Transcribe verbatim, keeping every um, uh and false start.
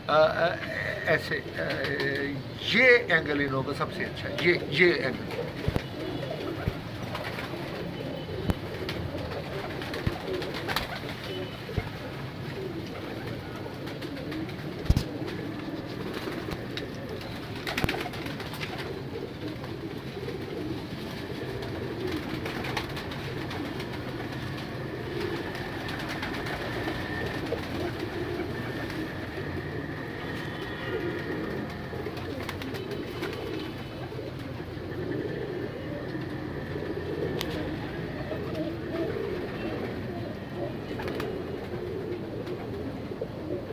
ऐसे ये angle in लोगों का सबसे अच्छा है, ये ये एंगल